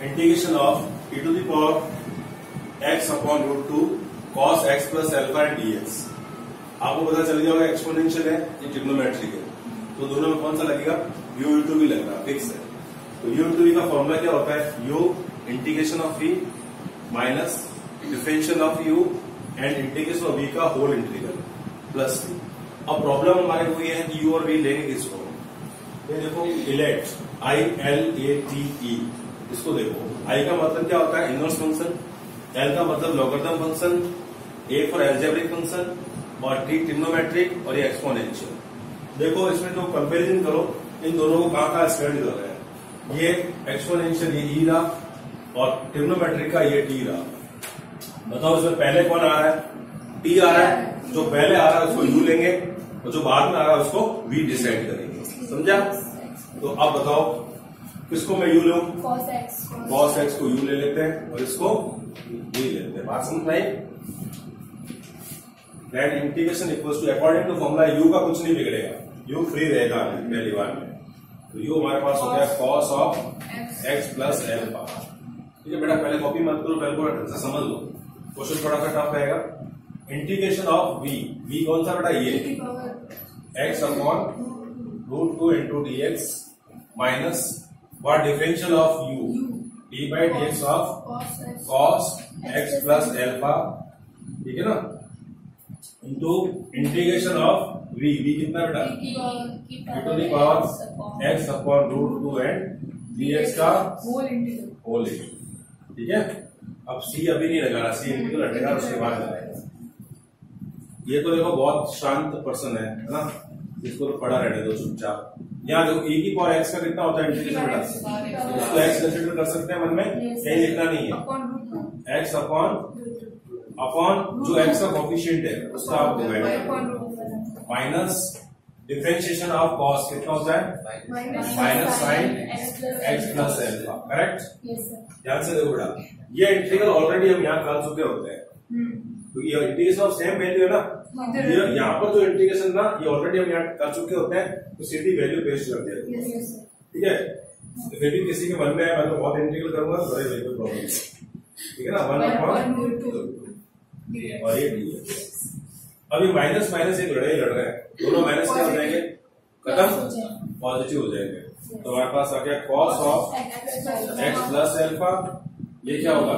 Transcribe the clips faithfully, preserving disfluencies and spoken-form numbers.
Integration of e to the power x upon root two cos x plus alpha and dx। आपको पता चल गया होगा exponential है ये ट्रिग्नोमेट्रिक है, तो दोनों में कौन सा लगेगा, u इंटू v लग रहा है, फिक्स है। तो u इंटू v का फॉर्मूला क्या होता है, u integration of v minus differential of u and integration of v का होल इंटीग्रल प्लस v। अब प्रॉब्लम हमारे को ये है कि u और v लेंगे किसको, ये देखो इलेट I L A T E, इसको देखो i का मतलब क्या होता है इनवर्स फंक्शन, l का मतलब logarithm function, a for algebraic function और t ट्रिग्नोमेट्रिक और ये एक्सपोनेंशियल। देखो इसमें जो कंपैरिजन करो इन दोनों को कहां कहां स्टडी कर रहे हैं, ये एक्सपोनेंशियल ये e रहा और ट्रिग्नोमेट्रिक का ये t रहा। बताओ इसमें पहले कौन आ रहा है, t आ रहा है, जो पहले आ रहा है उसको u लेंगे और जो बाद में आ रहा है उसको v डिसाइड करेंगे, समझा। तो अब बताओ किसको मैं u लूं, cos x, cos x को u ले लेते हैं और इसको v लेते हैं, बात समझ में आई। That integration equals to according to formula u का कुछ नहीं बिगड़ेगा, u फ्री रहेगा पहली बार में, तो u हमारे पास हो गया cos of x plus alpha. ठीक है बेटा, पहले कॉपी मत करो, पहले को समझ लो, क्वेश्चन थोड़ा सा टफ रहेगा। इंटीग्रेशन ऑफ v, v कौन सा बेटा, ये x upon root two into d x minus what differential of u, d by d x of cos x plus alpha, ठीक है ना, into integration of v, v कितना बेटा, e to the power x upon root two and dx का whole integral, ठीक है। अब c अभी नहीं लगाना, c इंटीग्रल हटेगा उसके बाद लगाएगा। ये तो देखो बहुत शांत पर्सन है ना, इसको तो पढ़ा रहने दो चुपचाप। यहाँ देखो e की पावर x का कितना होता है इंटीग्रेशन बेटा, इसको x कंसीडर कर सकते हैं मन में, कहीं लिखना नहीं है, x अपॉन अपॉन जो x का कोफिशिएंट है उसका आप डिवाइड करें, माइनस डिफरेंशिएशन ऑफ cos कितना होता है, minus sine x plus alpha, correct. ध्यान से देखो बेटा, ये इंटीग्रल ऑलरेडी हम यहाँ कर चुके होते हैं, तो ये इंटीग्रेशन ऑफ सेम वैल्यू है ना, ये यहाँ पर जो इंटीग्रेशन ना ये ऑलरेडी हम यहाँ कर चुके होते हैं, तो सीधी वैल्यू पेस्ट कर दिया, ठीक है। तो फिर भी किसी के मन में है मैं तो बहुत इंटीग्रल करूंगा तो बड़े वैल्यू प्रॉब्लम, ठीक है ना, वन अपॉन और ये डी है। अभी माइनस माइनस एक लड़ाई लड़ रहे हैं, दोनों माइनस क्या हो जाएंगे, खत्म, पॉजिटिव हो जाएंगे। तो हमारे पास आ गया cos of x plus alpha, ये क्या होगा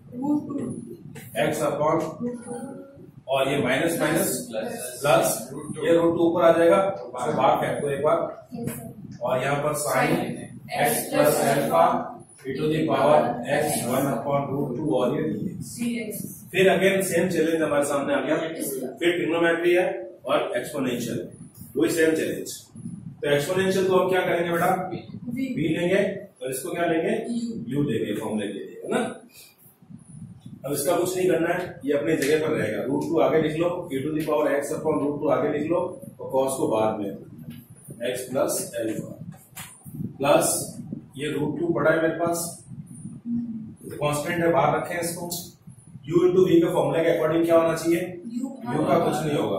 x अपॉन और ये माइनस माइनस प्लस, ये रूट टू ऊपर आ जाएगा, बाहर फेंक दो एक बार, और यहाँ पर sine x plus alpha e to the power x one upon root two और ये dx। फिर अगेन सेम चैलेंज हमारे सामने आ गया, फिर ट्रिग्नोमेट्री है और एक्सपोनेंशियल है, वही सेम चैलेंज। तो एक्सपोनेंशियल को हम क्या करेंगे बेटा, v लेंगे और इसको क्या लेंगे, u लेंगे फॉर्मूले के लिए, है ना। अब इसका कुछ नहीं करना है, ये अपनी जगह पर रहेगा, रूट टू आगे लिख लो, e to the power x upon root two आगे लिख लो और cos को बाद में, x प्लस एल्फा प्लस ये रूट टू पड़ा है मेरे पास, कांस्टेंट है बाहर रखें इसको, u इंटू v के फॉर्मूले के अकॉर्डिंग क्या होना चाहिए, u का कुछ नहीं होगा,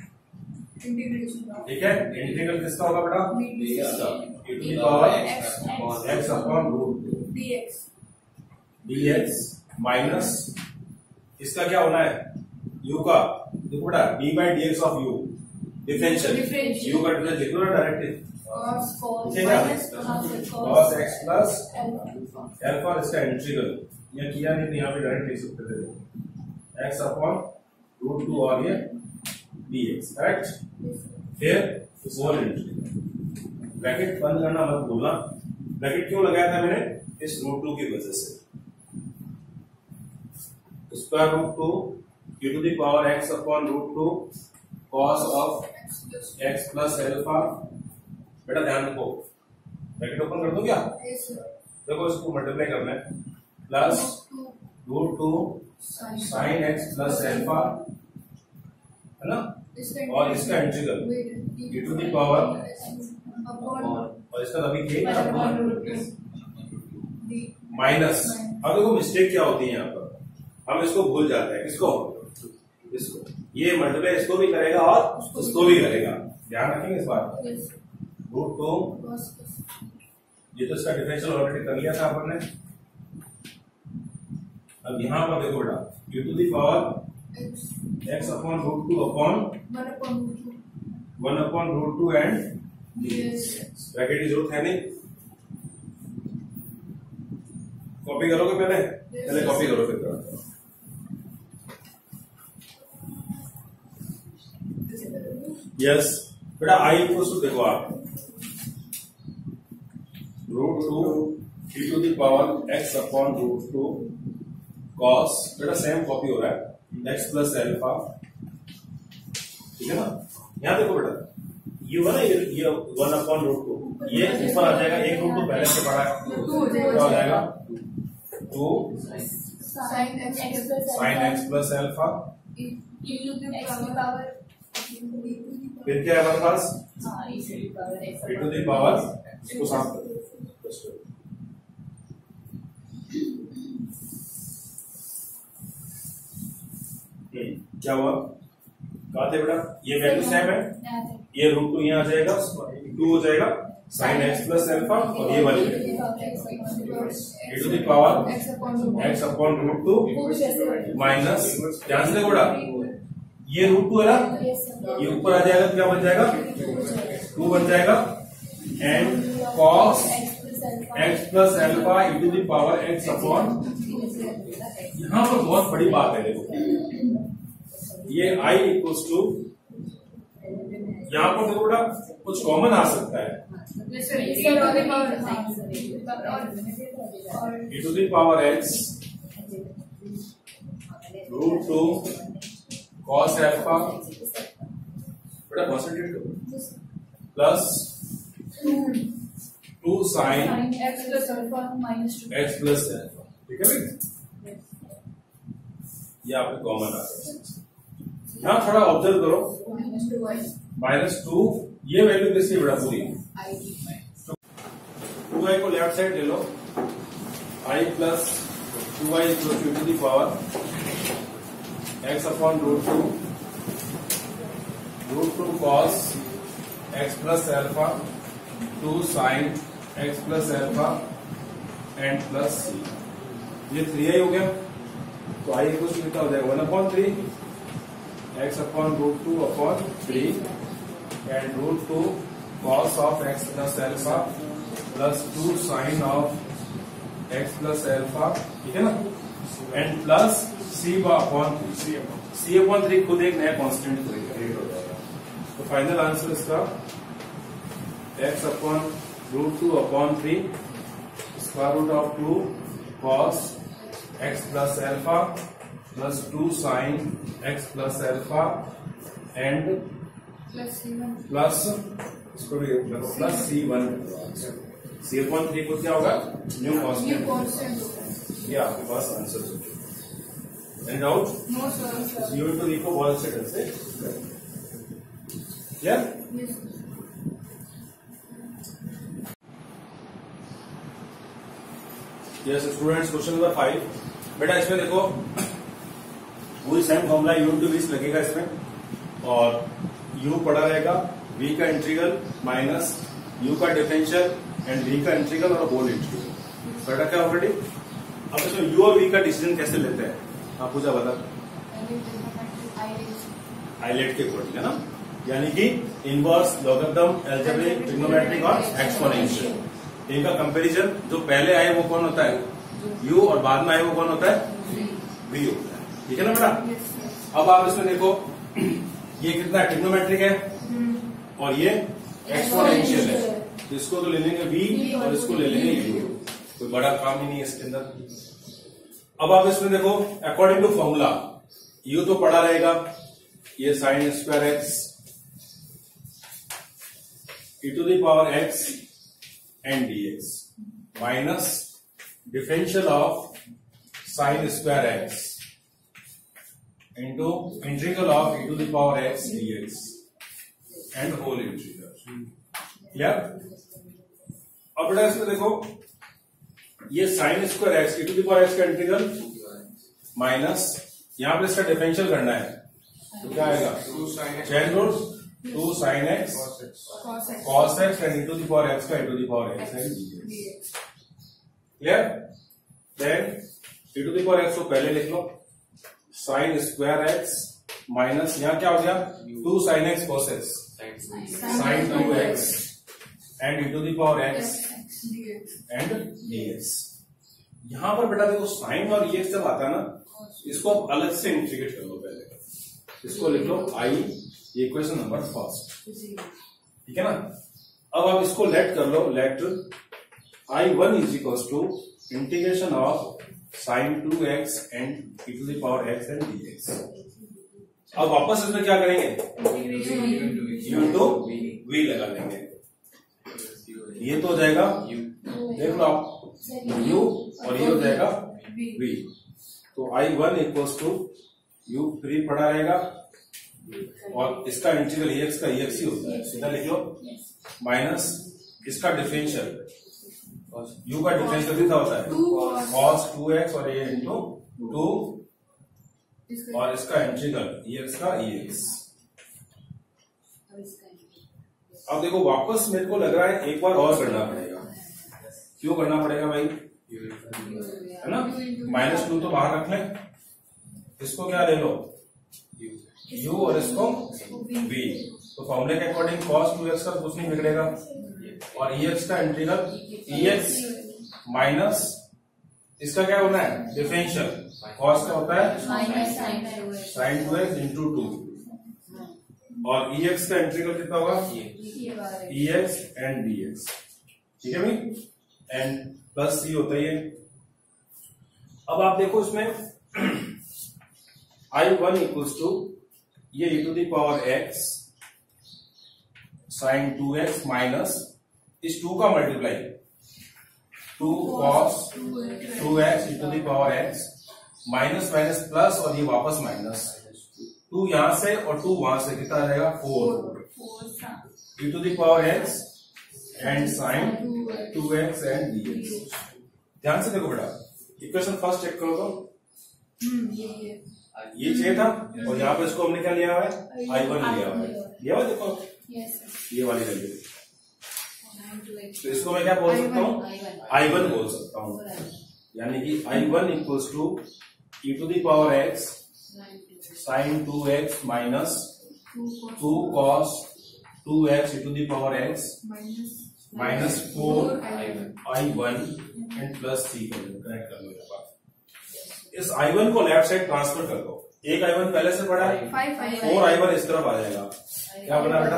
ठीक है। इंटीग्रल किसका होगा बेटा, इसका, e to the power x upon root dx minus इसका क्या होना है, u का, देखो बेटा d by d x of u differential, u का डिफरेंशियल लिख लो ना directly, cos x plus alpha, इसका इंटीग्रल यह किया नहीं तो यहाँ पे डायरेक्ट लिख सकते थे, x अपॉन रूट टू और ये dx, करेक्ट। फिर होल इंटीग्रल, ब्रैकेट बंद करना मत भूलना, ब्रैकेट क्यों लगाया था मैंने, इस रूट टू की वजह से, square root two e to the power x upon root two cos of x plus alpha. बेटा ध्यान रखो, ब्रैकेट ओपन कर दो क्या, देखो इसको मल्टीप्लाई करना है, plus root two sine x plus alpha, है ना, और इसका integral e to the power और इसका अभी के माइनस। अब देखो मिस्टेक क्या होती है यहाँ पर, हम इसको भूल जाते हैं, किसको, इसको, ये मल्टीप्लाई इसको भी करेगा और उसको भी करेगा, ध्यान रखेंगे इस बात। रूट टू, ये तो इसका डिफरेंशियल ऑलरेडी कर लिया था अपन ने, अब यहाँ पर देखो बेटा e to the power x upon root two upon one upon root two and bracket की जरूरत है नहीं। कॉपी करोगे पहले पहले कॉपी करो फिर करो। यस बेटा आई इक्वल्स टू देखो आप root two e to the power x upon root two cos, बेटा सेम कॉपी हो रहा है x प्लस एल्फा, ठीक है ना। यहाँ देखो बेटा ये वाला ये ये वन अपॉन रूट टू ये ऊपर आ जाएगा, एक रूट टू पहले से बड़ा है क्या हो जाएगा two sine x plus alpha, फिर क्या है हमारे पास e टू द पावर, इसको साफ कर क्या हुआ कहा थे बेटा ये वैल्यू सेम है, ये रूट टू यहाँ आ जाएगा टू हो जाएगा साइन एक्स प्लस एल्फा और ये वाली e to the power x upon root two minus, ध्यान से देखो बेटा ये रूट टू है ना, ये ऊपर आ जाएगा क्या बन जाएगा टू बन जाएगा and cos x plus alpha e to the power x upon, यहाँ पर बहुत बड़ी बात है देखो ये i इक्वल्स टू, यहाँ पर देखो बेटा कुछ कॉमन आ सकता है e to the power x root two cos alpha, बेटा कॉन्सेंट्रेट करो plus two sine x plus alpha, ठीक है भाई ये आपको कॉमन आ सकता है। यहाँ थोड़ा ऑब्जर्व करो माइनस टू ये वैल्यू किसकी बेटा पूरी टू आई को लेफ्ट साइड ले लो I plus two I equal to to the power x upon root two root two cos x plus alpha two sine x plus alpha and plus C, ये three आई हो गया तो आई equal to कितना हो जाएगा one upon three x upon root two upon three and root two cos of x plus alpha plus two sine of x plus alpha, ठीक है ना, and plus C upon three, C upon three खुद एक नया constant create हो जाएगा। तो final answer इसका x upon root two upon three square root of two cos x plus alpha plus two sine x plus alpha and plus इसको भी plus C one, C upon three को क्या होगा new constant, ये आपके पास answer हो। Any doubt zero टू री को बहुत अच्छे ढंग से clear. Yes students question number five बेटा इसमें देखो पूरी सेम फॉर्मूला यू टू बीस लगेगा इसमें और u पड़ा रहेगा v का इंटीग्रल माइनस u का डिफरेंशियल एंड v का इंटीग्रल और होल इंटीग्रल पढ़ा क्या ऑलरेडी। अब इसमें u और v का डिसीजन कैसे लेते हैं आप पूछा बता आइलेट के अकॉर्डिंग है ना, यानी कि इनवर्स लॉगरिथम अलजेब्रिक ट्रिग्नोमेट्रिक और एक्सपोनेंशियल, इनका कंपैरिजन जो पहले आए वो कौन होता है u और बाद में आए वो कौन होता है v होता है, ठीक है ना बेटा। अब आप इसमें देखो ये कितना ट्रिग्नोमेट्रिक है और ये एक्सपोनेंशियल है, तो इसको तो ले लेंगे v और इसको ले लेंगे u, कोई बड़ा काम ही नहीं है इसके अंदर। अब आप इसमें देखो अकॉर्डिंग टू फॉर्मूला u तो पड़ा रहेगा ये sine square x e to the power x and dx minus differential of sine square x into integral of e to the power x dx and whole integral, clear. अब बेटा इसमें देखो ये sine square x e to the power x का integral minus यहां पे इसका differential करना है तो क्या आएगा chain root two sine x cos x and e to the power x का e to the power x and dx, clear. Then e to the power x को पहले लिख लो, साइन स्क्वायर एक्स माइनस यहाँ क्या हो गया two sine x cos x sine two x and e to the power x and dx। यहां पर बेटा देखो साइन और dx जब आता है ना, इसको आप अलग से इंटीग्रेट कर लो। पहले इसको लिख लो i, इक्वेशन नंबर फर्स्ट, ठीक है ना। अब आप इसको लेट कर लो, let I one is equal to integration of sine two x and e to the power x and dx। अब वापस इसमें क्या करेंगे, u टू v लगा देंगे, ये तो हो जाएगा देख लो आप u और ये हो जाएगा v। तो I one equals to u free पड़ा रहेगा और इसका इंटीग्रल ex का ex ही होता है, सीधा लिख लो, माइनस इसका डिफरेंशियल u का डिफरेंशियल कितना होता है cos टू एक्स और ये इंटू टू और इसका इंटीग्रल ex का ex। अब देखो वापस मेरे को लग रहा है एक बार और करना पड़ेगा। क्यों करना पड़ेगा भाई, है ना, माइनस टू तो बाहर रख लें, इसको क्या ले लो u और इसको v। तो फॉर्मूले के अकॉर्डिंग cos टू एक्स का कुछ नहीं बिगड़ेगा और ex का इंटीग्रल ex माइनस इसका क्या होना है डिफरेंशियल, cos का होता है sine two x into two और ex का इंटीग्रल कितना होगा ex एंड dx, ठीक है भाई, एंड प्लस सी होता है ये। अब आप देखो इसमें आई वन इक्वल्स टू ये e to the power x sine two x minus इस टू का multiply two cos two x e to the power x minus minus plus और ये वापस माइनस टू यहां से और टू वहां से कितना आ जाएगा four e to the power x and sine two x and dx। ध्यान से देखो बेटा, इक्वेशन फर्स्ट चेक करो तो ये ये चाहिए था और यहाँ पे इसको हमने क्या लिया हुआ है आई वन लिया हुआ है, ये वाला देखो ये वाली वैल्यू, तो इसको मैं क्या बोल सकता हूँ आई वन बोल सकता हूँ, यानी कि I one equals to e to the power x sine two x minus two cos two x e to the power x minus four I one and plus C connect कर लो। इस I one को left side transfer कर दो, एक I one पहले से बड़ा है, फोर आई वन इस तरफ आ जाएगा, क्या बना बेटा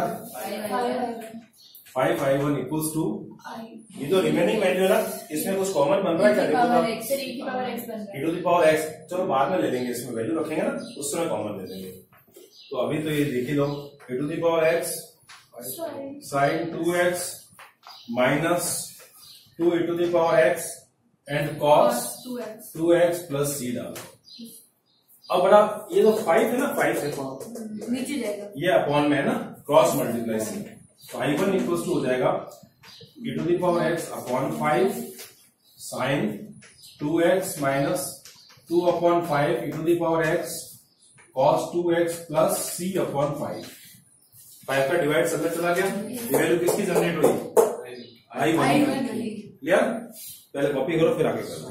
five I one equals to ये जो रिमेनिंग वैल्यू है ना, इसमें कुछ कॉमन बन रहा है क्या, देखो e to the power x, चलो बाद में ले लेंगे, इसमें वैल्यू रखेंगे ना उस समय कॉमन ले लेंगे। तो अभी तो ये देख ही लो e to the power x sine two x minus two e to the power x and cos two x plus C डालो। अब बड़ा ये जो फाइव है ना, फाइव नीचे जाएगा, ये अपॉन में है ना, क्रॉस मल्टीप्लाई सी, तो आई वन इक्वल टू हो जाएगा e to the power x upon five sine two x minus two upon five e to the power x cos two x plus C upon five. Five का divide सब चला गया, ये value किसकी generate हुई I one. Clear, पहले copy करो फिर आगे करो।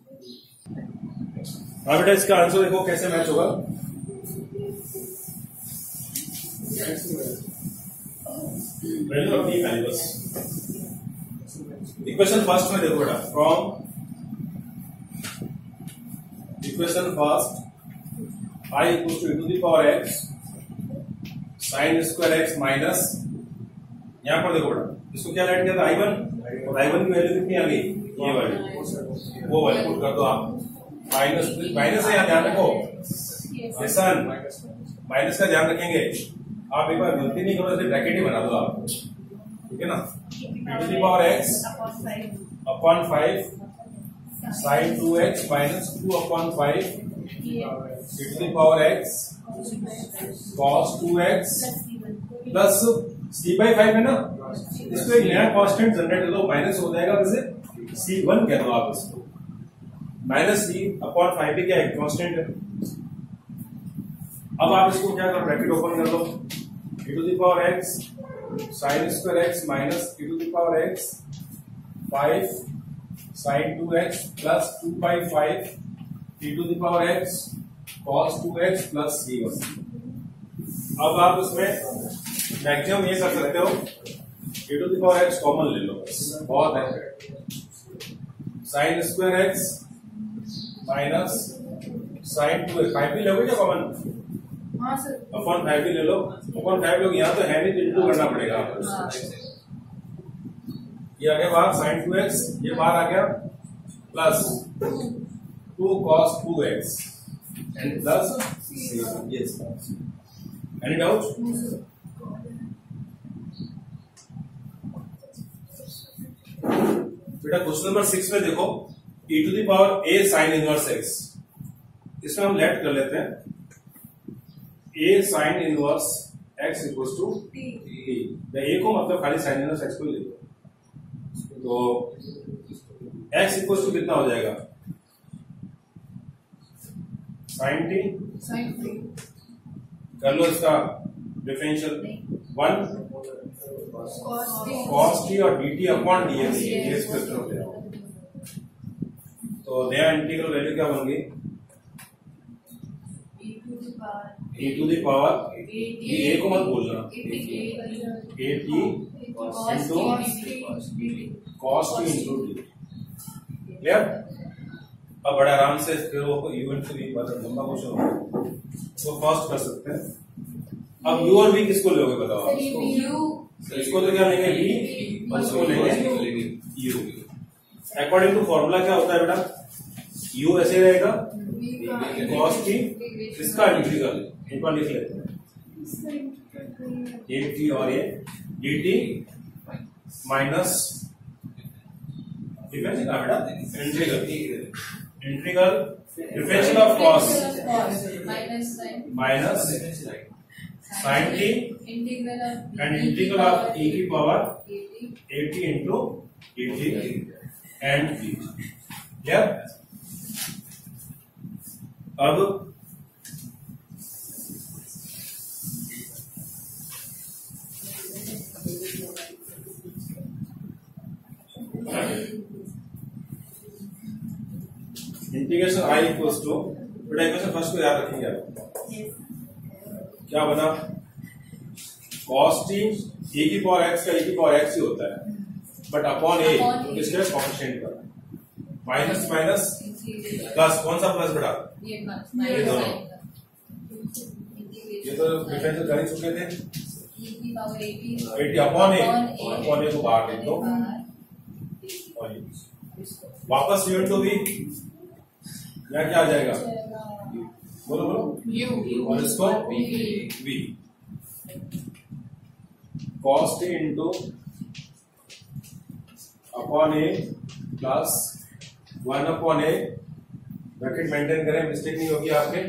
हाँ बेटा, इसका आंसर देखो कैसे मैच होगा। वैल्यू अपनी खाली बस इक्वेशन फर्स्ट में देखो बेटा, from equation first I equal to e to the power x sine square x minus, यहां पर देखो बेटा इसको क्या राइट किया था आई वन, और आई वन की वैल्यू कितनी आ गई ये वाली, वो वाली पुट कर दो आप, माइनस माइनस है यहाँ ध्यान रखो, माइनस का ध्यान रखेंगे आप, एक बार गलती नहीं करो, ऐसे ब्रैकेट ही बना दो आप, ठीक है ना, e to the power x upon five sine two x minus two upon five e to the power x cos two x plus C by five है ना, इसको एक नया कांस्टेंट जनरेट कर दो, माइनस हो जाएगा, वैसे सी वन कह दो आप इसको, माइनस सी अपॉन फाइव भी क्या है कांस्टेंट है। अब आप इसको क्या करो, ब्रैकेट ओपन कर दो, e to the power x sine square x minus e to the power x five sine two x plus two by five e to the power x cos two x plus C one. अब आप उसमें maximum ये कर सकते हो, e to the power x common ले लो, बहुत है। Sine square x minus sine two x, five भी लोगे क्या कॉमन? हाँ सर। अपॉन फाइव भी ले लो, अपॉन फाइव लोग यहाँ तो है नहीं, तो इंटू करना पड़ेगा आपको। ये आ गया बाहर साइन टू एक्स, ये बाहर आ गया plus two cos two x and plus yes. Any doubt? बेटा क्वेश्चन नंबर सिक्स में देखो, e to the power a sine inverse x, इसमें हम लेट कर लेते हैं a sine inverse x equals to t। a को मतलब खाली साइन इनवर्स x को ही ले लो, तो x इक्वल्स टू कितना हो जाएगा? साइन टी साइन टी कर लो, इसका डिफरेंशियल वन कॉस टी और d t upon d x हो जाएगा। तो नया इंटीग्रल वैल्यू क्या बन गई? e टू द पावर, ये a को मत बोलना, a t into cos t into d. Clear? अब बड़े आराम से फिर वो यू इंटू वी, लंबा क्वेश्चन होगा तो फर्स्ट कर सकते हैं। अब यू और वी किसको लोगे बताओ? इसको तो क्या लेंगे वी, और इसको लेंगे यू। अकॉर्डिंग टू फॉर्मूला क्या होता है बेटा? यू ऐसे रहेगा कॉस टी, इसका इंटीग्रल एक बार लिख लेते हैं, ए टी और ये डी टी माइनस डिफरेंशियल का बेटा integral, integral differential of cos minus sine t and integral of e की power a t into d t and v. Clear? अब इंटीग्रेशन आई इक्वल्स टू, बेटा equation first को याद रखेंगे आप, क्या बना? कॉस टी e की पावर x का e की पावर x ही होता है, बट अपॉन a किसके कोएफिशिएंट का, माइनस माइनस प्लस, कौन सा प्लस बेटा? ये दोनों, ये तो डिफरेंशियल कर ही चुके थे, a t upon a, upon a को बाहर लिख दो, वापस u इंटू v, यहाँ क्या आ जाएगा? बोलो बोलो, और इसको v, cos t into upon a plus one upon a, bracket maintain करें, मिस्टेक नहीं होगी आपके,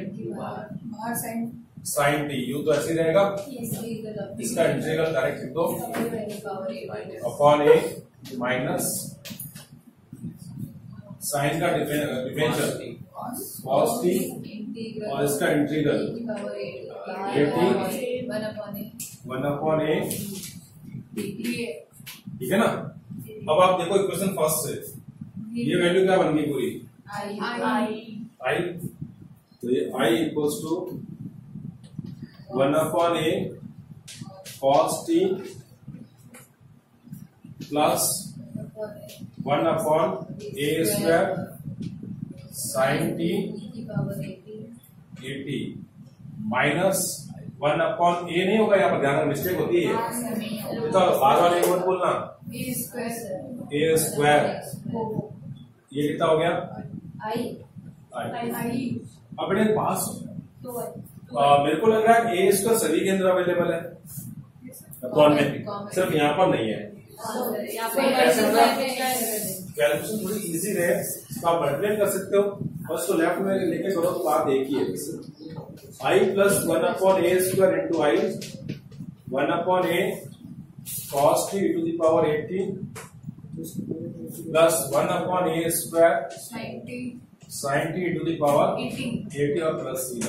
साइन टी, यू तो ऐसे ही रहेगा, इसका इंटीग्रल डायरेक्ट लिख दो अपॉन ए माइनस साइन का डिफरेंशियल कॉस टी और इसका integral a t one upon a, ठीक है ना? अब आप देखो इक्वेशन फर्स्ट से, ये वैल्यू क्या बन गई पूरी? आई, तो ये I equals to one upon a cos t plus one upon a square sine t a t minus one upon a, नहीं होगा यहाँ पर, ध्यान मिस्टेक होती है, तो बार बार एक मत बोलना, ए स्क्वायर, ये कितना हो गया? आई। अपने पास आ, मेरे को लग रहा है ए स्क्वायर सभी के अंदर अवेलेबल है अपॉन में, सिर्फ यहाँ पर नहीं है। कैलकुलेशन थोड़ी इजी रहे, तो आप मल्टीप्लाई कर सकते हो, फर्स्ट को लेफ्ट में लेके करो तो बात एक ही है, I plus one upon a square into I, one upon a cos t to the power a t plus one upon a square sine t to the power a t और प्लस सी।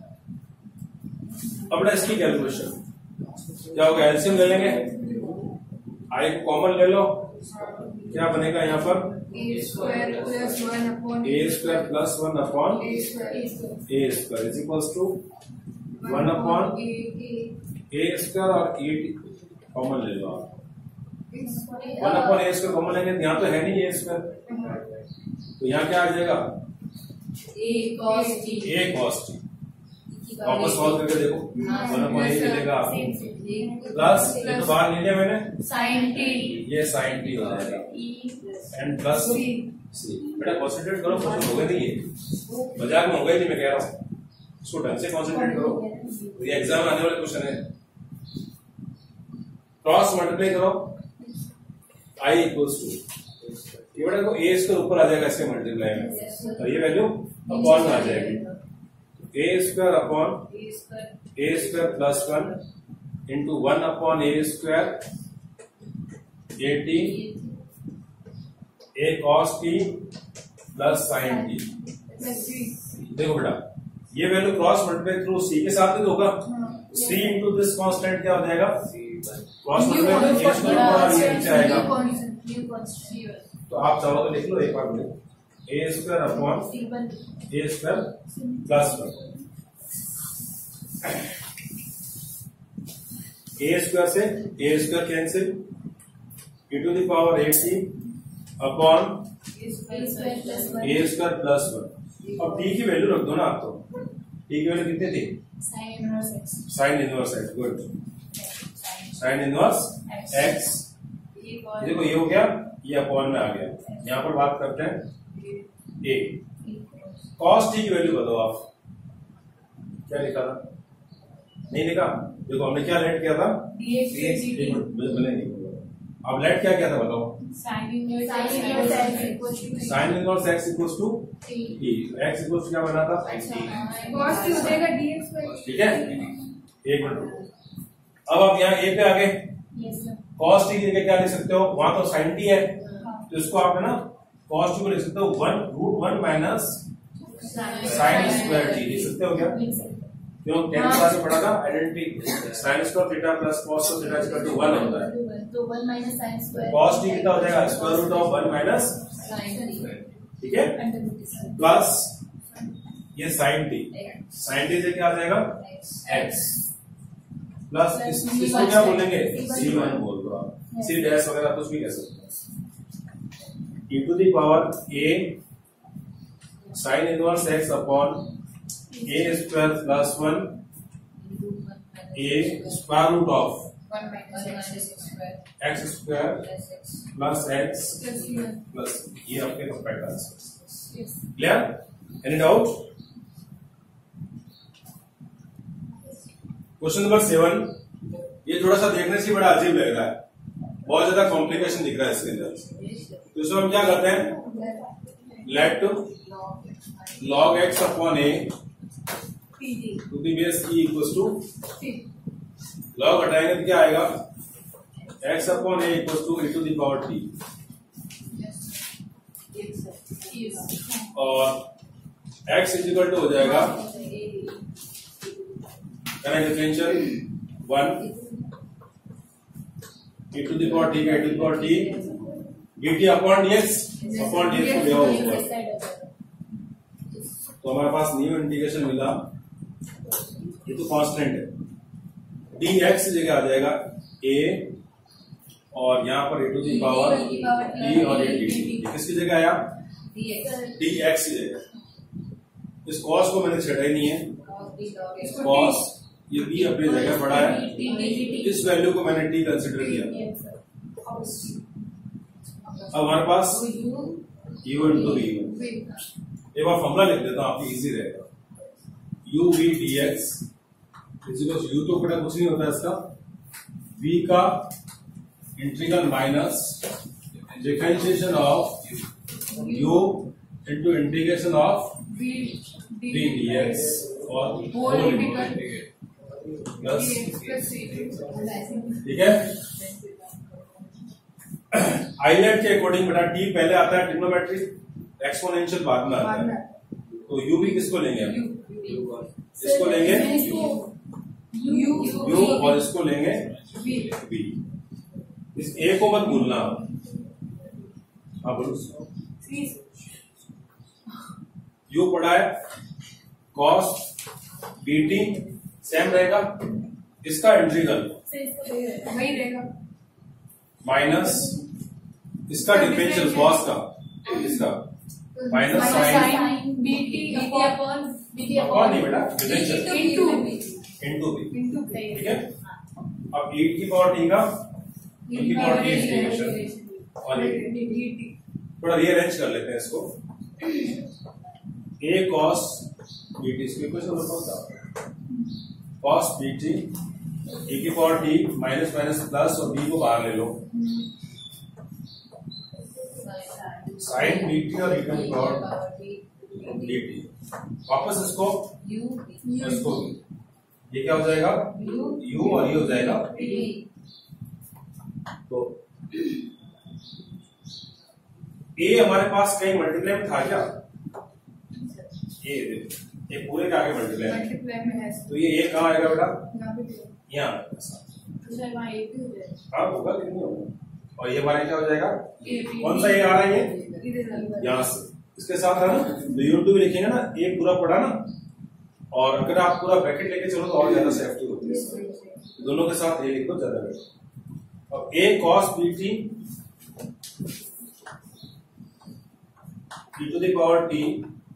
अब इसकी कैलकुलेशन क्या होगा? LCM ले लेंगे, आई common ले लो, क्या बनेगा यहाँ पर? A square plus one upon A square plus one upon A square A square is equals to one upon A A A square और A कॉमन ले लो आप। One A upon a square common लेंगे, यहाँ तो है नहीं ए square, तो यहाँ क्या आ जाएगा A cos t a cos t. वापस सॉल्व करके देखो, वन अपॉन ए मिलेगा प्लस ये तो बाहर ले लिया मैंने sin t ये साइन टी हो जाएगा एंड प्लस सी। बेटा कॉन्सेंट्रेट करो, क्वेश्चन होगा नहीं, ये मजाक में होगा ही नहीं, मैं कह रहा हूँ इसको ढंग से कॉन्सेंट्रेट करो, ये एग्जाम आने वाले क्वेश्चन है। क्रॉस मल्टीप्लाई करो i इक्वल्स टू ये बेटा को a स्क्वायर ऊपर आ जाएगा इसके मल्टीप्लाई में, और ये वैल्यू अपॉन में आ जाएगी a square upon a square plus one into one upon a square a t a cos t plus sine t. देखो बेटा ये value cross multiply through c के साथ ही तो होगा, c इंटू दिस कांस्टेंट क्या हो जाएगा क्रॉस मल्टीप्लाई a स्क्वायर ऊपर और ये नीचे आएगा, तो आप चाहो तो लिख लो एक बार में a square upon a square plus one, a square से a square cancel e to the power a t upon a square plus one. अब टी की वैल्यू रख दो ना आप, तो टी की वैल्यू कितनी थी sine inverse x, good sine inverse x. देखो ये हो गया, ये अपॉन में आ गया, यहाँ पर बात करते हैं ए कॉस टी की वैल्यू बताओ आप, क्या लिखा था नहीं लिखा, देखो हमने क्या लेट किया था अब लेट क्या किया था बताओ sin inverse sine inverse x equals to t, x equals to क्या बना था cos t हो जाएगा dx by ठीक है, एक मिनट। अब आप यहाँ ए पे आ गए, कॉस टी की जगह क्या लिख सकते हो, वहां तो साइन टी है तो इसको आप है ना कॉस टी को लिख सकते हो one root one minus sine square t लिख सकते हो क्या, क्यों टेंथ क्लास में पढ़ा था identity sine square theta plus cos of theta equal to one होता है, तो one minus sine square cos t कितना हो जाएगा square root of one minus ठीक है प्लस ये साइन टी, साइन टी से क्या आ जाएगा एक्स प्लस इस, इसको क्या बोलेंगे सी वन बोल दो आप, सी डैश वगैरह कुछ भी कह सकते हैं, e to the power a sine inverse x upon a square plus one a square root of x square plus x plus ये आपके perfect answer. Clear, any doubt? Question number seven, ये थोड़ा सा देखने से बड़ा अजीब लग रहा है, बहुत ज्यादा कॉम्प्लिकेशन दिख रहा है इसके अंदर, तो इसमें हम क्या करते हैं let log x upon a to the base e equals to log हटाएंगे तो क्या आएगा x upon a equals to e to the power t, और एक्स इज इक्वल टू हो जाएगा differential one e to the power t का e to the power t dt upon dx upon dx को ले आओ ऊपर, तो हमारे पास न्यू इंटीग्रेशन मिला, ये तो कांस्टेंट है, dx की जगह आ जाएगा a और यहाँ पर e to the power t और ये dt, किसकी जगह आया dx की जगह, इस cos को मैंने छेड़ा ही नहीं है, cos ये b अपनी जगह पड़ा है, इस वैल्यू को मैंने t कंसिडर किया, अब हमारे पास u इंटू v, एक बार फॉर्मूला लिख देता हूं आपकी इजी रहेगा, u v dx equals u तो बेटा कुछ नहीं होता है इसका, v का integral minus differentiation of u into integration of v dx और होल इंटीग्रल प्लस, ठीक है। आइलेट के अकॉर्डिंग बेटा टी पहले आता है, ट्रिग्नोमेट्री एक्सपोनेंशियल बाद में आता है, तो यू भी किसको लेंगे हम, इसको लेंगे यू और इसको लेंगे बी, इस ए को मत भूलना, हाँ बोलो यू पड़ा है कॉस बीटी सेम रहेगा, इसका इंटीग्रल वही रहेगा माइनस इसका डिफरेंशियल कॉस का, इसका minus sine b t upon b t upon नहीं बेटा differential into into b, into ठीक है। अब e की पावर t का e की पावर t इंटीग्रेशन और ये थोड़ा रीअरेंज कर लेते हैं इसको, a cos bt इसको इक्वेशन होता है cos bt e की power t minus minus plus और b को बाहर ले लो, साइन bt और e की पावर dt वापस इसको इसको ये क्या हो जाएगा u और ये हो जाएगा तो a हमारे पास कहीं मल्टीप्लाई में था क्या, ये ये पूरे का आगे मल्टीप्लाई में है तो ये a कहाँ आएगा बेटा यहाँ यहाँ हाँ होगा कि नहीं होगा, और ये हमारे क्या हो जाएगा कौन सा ये आ रहा है ये यहाँ से इसके साथ है ना, तो यू टू भी लिखेंगे ना, ए पूरा पड़ा ना, और अगर आप पूरा ब्रैकेट लेके चलो तो और ज्यादा सेफ्टी होती है, दोनों के साथ ए लिखो ज्यादा बेटर। अब a cos b t e to the power t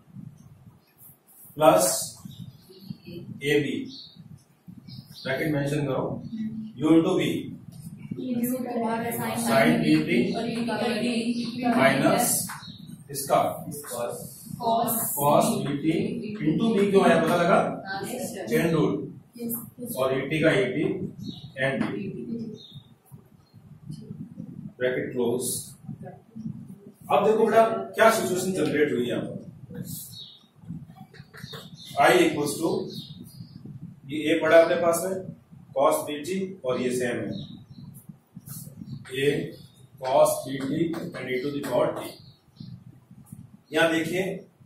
plus a b bracket mention करो u into b sine b t minus इसका कॉस बीटी इंटू बी क्यों आया पता लगा, चेन रूल, और ईटी का ईटी एंड ब्रैकेट क्लोज। अब देखो बेटा क्या सिचुएशन जनरेट हुई यहाँ पर, आई इक्वल्स टू ये ए पड़ा अपने पास में कॉस बीटी और ये सेम है a cos b t and e to the power t, यहां देखिए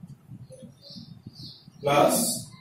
plus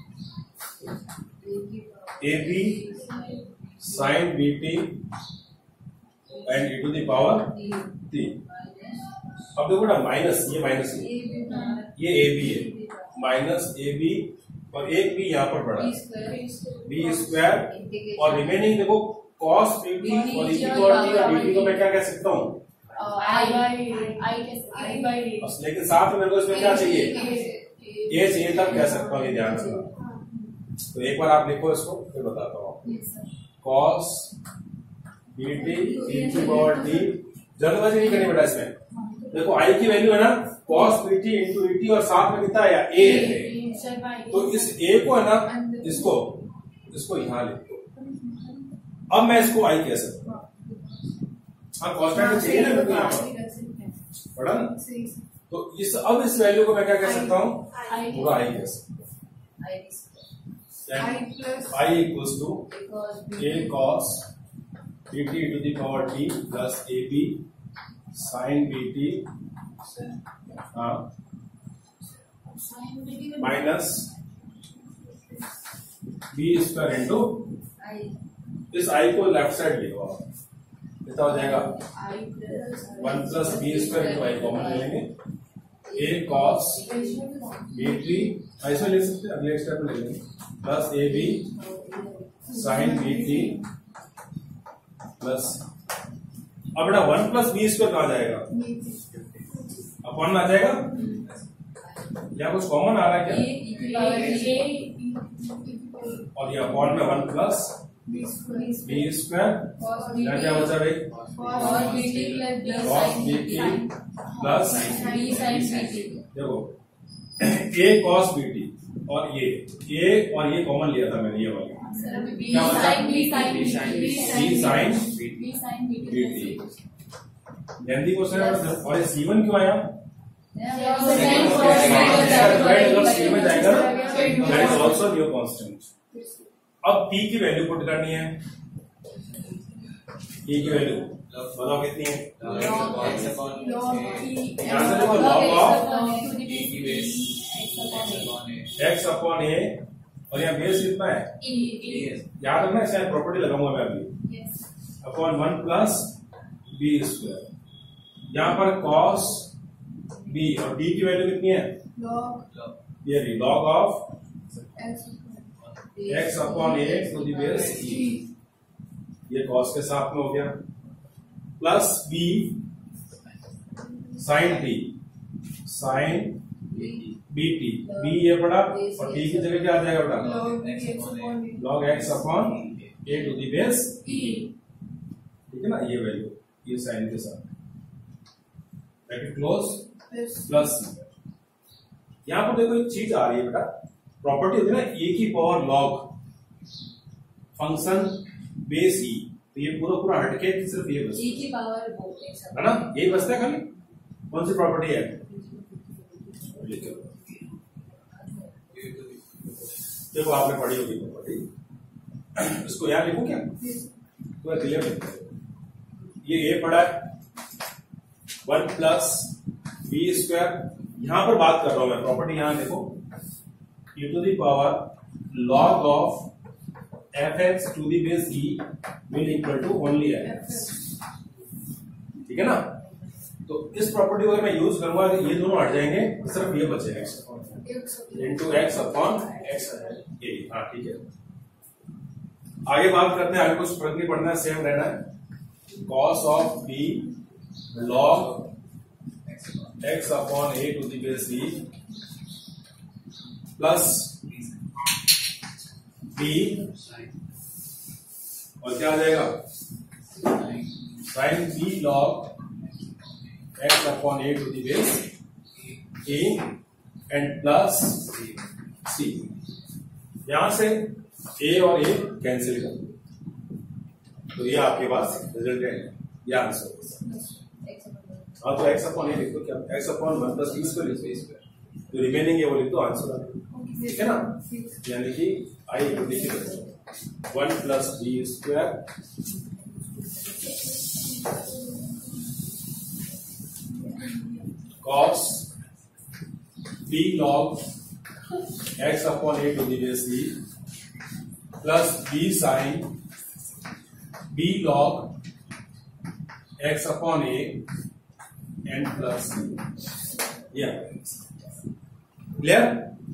a b sine b t and e to the power t. अब देखो ना माइनस ये माइनस ये ए बी है माइनस ए बी और एक बी यहाँ पर पड़ा बी स्क्वायर और रिमेनिंग देखो कॉस बी टी और ई की पावर टी और डी टी को मैं क्या कह सकता हूँ आई बाई आई बाई, लेकिन साथ में मेरे को इसमें क्या चाहिए ए चाहिए तब कह सकता हूँ, ये ध्यान से। तो एक बार आप लिखो इसको फिर बताता हूँ कॉस बी टी ई की पावर टी, जल्दबाजी नहीं करनी बेटा इसमें, देखो आई की वैल्यू है ना cos b t into e t और साथ में कितना है ए है, तो इस ए को है ना इसको इसको यहाँ लिखो, अब मैं इसको आई कह सकता हूँ, हाँ कांस्टेंट चाहिए ना मेरे को यहाँ पर पढ़ा ना, तो इस अब इस वैल्यू को मैं क्या कह सकता हूँ पूरा आई कह सकता हूँ, I equals to a cos b t to the power t plus a b sine b t minus b square into इस आई को लेफ्ट साइड लिखो आप, कितना हो जाएगा one plus b square into I common ले लेंगे ए cos b T ऐसे ले सकते हैं, अगले स्टेप में ले लेंगे plus a b sine b t plus अब बेटा वन प्लस बी स्क्वायर कहाँ जाएगा अपॉन आ जाएगा या कुछ कॉमन आ रहा है क्या, और ये अपॉन में वन प्लस बी स्क्वायर या क्या बचा भाई कॉस बी टी प्लस देखो ए कॉस बी टी और ये ए और ये कॉमन लिया था मैंने, ये वाली क्या बचा b sine b t, lengthy question है, और ये सी वन क्यों आया सी में जाएगा that is also new constant. अब p की वैल्यू पुट करनी है, p की वैल्यू बताओ कितनी है, यहां से देखो log of x upon a और यहाँ बेस कितना है याद रखना, इसका प्रॉपर्टी लगाऊंगा मैं अभी upon one plus b square, यहाँ पर कॉस बी, और डी की वैल्यू कितनी है? लॉग ये log of x x upon a to the base e, ये कॉस के साथ में हो गया, plus b sine t, sine b t, b ये पड़ा और टी की जगह क्या आ जाएगा बेटा? Log x upon a to the base e, ठीक है ना, ये वैल्यू ये साइन के साथ ब्रैकेट क्लोज प्लस, यहां पर देखो एक चीज आ रही है बेटा, प्रॉपर्टी होती है ना ए की power log function base e, तो ये पूरा पूरा हटके सिर्फ ये बस ई की पावर वो है ना, यही बचता है खाली। कौन सी प्रॉपर्टी है? देखो आपने पढ़ी होगी प्रॉपर्टी, इसको यहां लिखूं क्या? तो क्लियर लिखते हैं, ये ए पढ़ा है वन प्लस बी स्क्वायर, यहां पर बात कर रहा हूं मैं प्रॉपर्टी, यहां देखो e to the power log of f x to the base e will equal to only f x, ठीक है ना। तो इस प्रॉपर्टी को मैं यूज करूंगा, ये दोनों हट जाएंगे, सिर्फ ये बचेगा x into x upon x a, हाँ ठीक है। आगे बात करते हैं, आगे कुछ फर्क नहीं पड़ना है, सेम रहना है, cos of b log x upon a to the base e plus b, और क्या आ जाएगा? Sine b log x upon a to the base a and plus c, यहां से ए और ए कैंसिल कर दो, तो ये आपके पास रिजल्ट है, ये आंसर। हाँ तो एक्स अपॉन ए लिख दो, क्या x upon one plus b square लिख दो, जो रिमेनिंग है वो लिख दो, आंसर आ गया, ठीक है ना। यानी कि आई लिख दो one plus b square cos b log x upon a to the base e plus b sin b log x upon a and plus c, yeah, clear?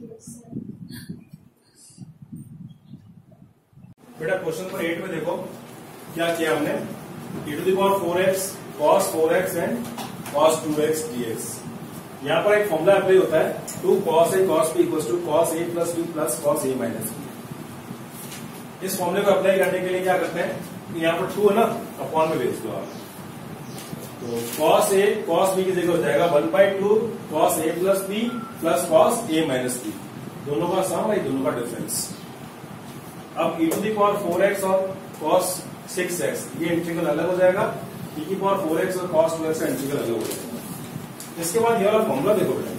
बेटा क्वेश्चन नंबर एट में देखो क्या किया हमने, e to the power four x cos four x and cos two x dx, यहाँ पर एक formula apply होता है, two cos a cos b equals to cos a plus b plus cos a minus b। इस फॉर्मूले को apply करने के लिए क्या करते हैं, यहाँ पर टू है ना, अपॉन में भेज दो आप, तो cos a cos b की जगह हो जाएगा one by two cos a plus b plus cos a minus b, दोनों का सम है, दोनों का डिफरेंस। अब e to the power four x और cos सिक्स एक्स, ये इंटीग्रल अलग हो जाएगा, e की पावर फोर एक्स और cos टू एक्स का इंटीग्रल अलग हो जाएगा। इसके बाद ये वाला फॉर्मूला देखो बेटा,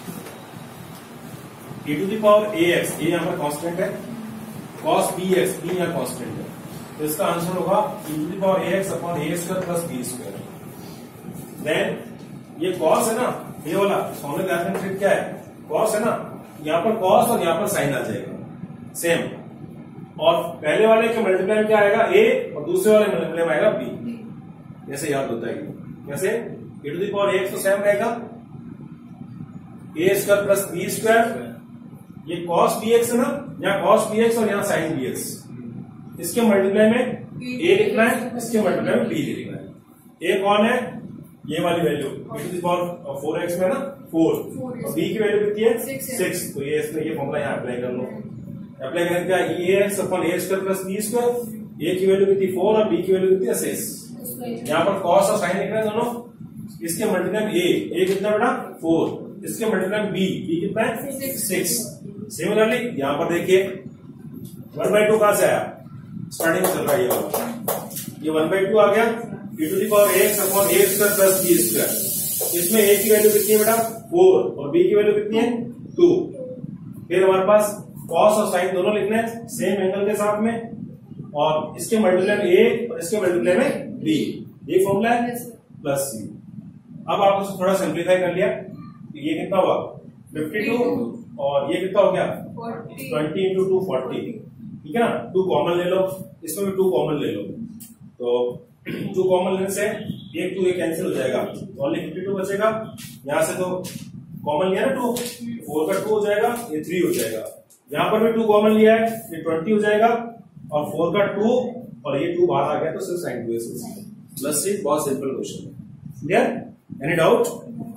e to the power a x, a यहाँ पर कांस्टेंट है, cos बी एक्स, बी यहाँ कांस्टेंट है, तो इसका आंसर होगा e to the power a x upon a square plus b square. Then ये cos है ना, ये वाला फॉर्मूला का ट्रिक क्या है, cos है ना, यहाँ पर cos और यहाँ पर साइन आ जाएगा सेम, और पहले वाले के मल्टीप्लाई में क्या आएगा a, और दूसरे वाले मल्टीप्लाई में आएगा b, ऐसे याद होता है। कैसे? e to the power x तो सेम रहेगा, a square plus b square, ये cos bx है ना, यहाँ cos bx और यहाँ sin bx, इसके मल्टीप्लाई में a लिखना है, इसके मल्टीप्लाई में b लिखना है। a कौन है? ये वाली value e to the power four x में ना फोर, और b की वैल्यू कितनी है? सिक्स, तो ये इसमें ये फॉर्मूला यहाँ अप्लाई कर लो, अप्लाई करने क्या, a x upon a square plus b square, a की वैल्यू कितनी फोर और बी की वैल्यू कितनी है सिक्स, यहाँ पर cos और sin लिख रहे हैं दोनों, इसके मल्टीप्लाई में a, a कितना बेटा फोर, इसके मल्टीप्लाई में b, b कितना है सिक्स। सिमिलरली यहाँ पर देखिए वन बाई टू कहां से आया, स्टार्टिंग में चल रहा है ये वाला, ये वन बाई टू आ गया, e to the power x upon a square plus b square, इसमें a की वैल्यू कितनी है बेटा फोर और b की वैल्यू कितनी है टू, फिर हमारे पास cos और sin दोनों लिखने हैं सेम एंगल के साथ में, और इसके मल्टीप्लाई में a और इसके मल्टीप्लाई में b, ये फॉर्मूला है प्लस सी। अब आप उसको थोड़ा सिंप्लीफाई कर लिया, तो ये कितना हुआ फिफ्टी टू, और ये कितना हो गया ट्वेंटी इंटू टू फोर्टी, ठीक है ना, टू कॉमन ले लो, इसमें भी टू कॉमन ले लो, तो टू कॉमन लेंस है, एक टू एक कैंसिल हो जाएगा, ओनली फिफ्टी टू बचेगा। यहाँ से तो कॉमन लिया ना टू, फोर का टू हो जाएगा, ये थ्री हो जाएगा। यहाँ पर भी टू कॉमन लिया है, ये ट्वेंटी हो जाएगा, और फोर का टू और ये टू बाहर आ गया तो सिर्फ साइन टू है प्लस सिक्स। बहुत सिंपल क्वेश्चन है। क्लियर? Any doubt?